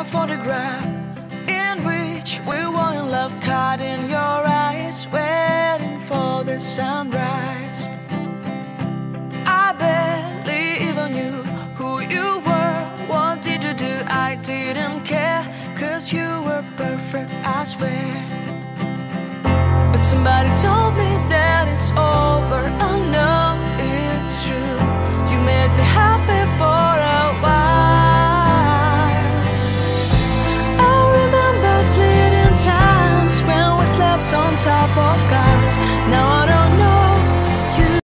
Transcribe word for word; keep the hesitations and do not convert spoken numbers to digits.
photograph in which we were in love, caught in your eyes, waiting for the sunrise. I barely even knew who you were. What did you do? I didn't care, 'cause you were perfect, I swear. But somebody told me that